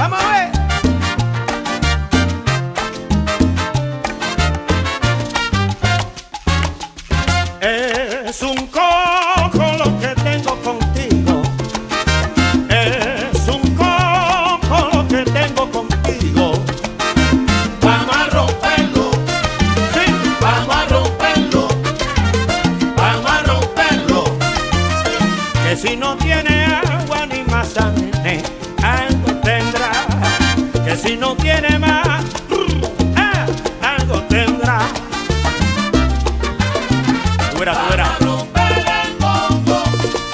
Vamos a ver. Es un coco lo que tengo contigo. Es un coco lo que tengo contigo. Vamos a romperlo, Sí, vamos a romperlo, vamos a romperlo. que si no tiene agua ni masaje, algo tendrá. Que si no tiene más, algo tendrá. Tú verás, tú verás. Vamos a romper el coco.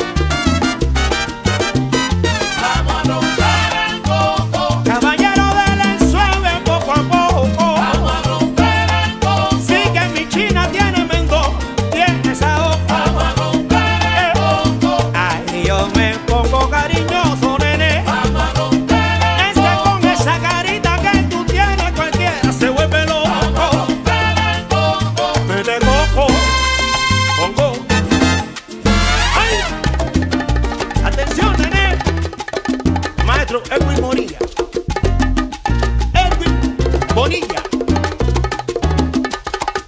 Vamos a romper el coco. Caballero, del suave poco a poco. Vamos a romper el coco. Sí que mi china tiene mendo, tiene saoco. Vamos a romper el coco. Ay, yo me pongo cariñoso, nene. Vamos a romper el Es que con esa carita que tú tienes cualquiera se vuelve loco. el coco. Mete coco, pongo. ¡Ay! Atención, nene. Maestro Edwin Bonilla. Edwin Bonilla.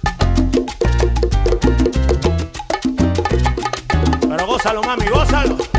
Pero gózalo, mami, gózalo.